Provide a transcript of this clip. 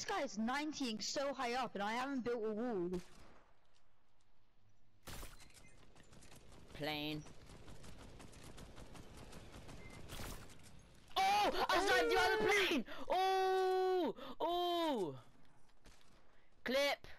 this guy is 90ing so high up, and I haven't built a wall. Plane. Oh! I sniped you on the plane! Oh! Oh! Clip!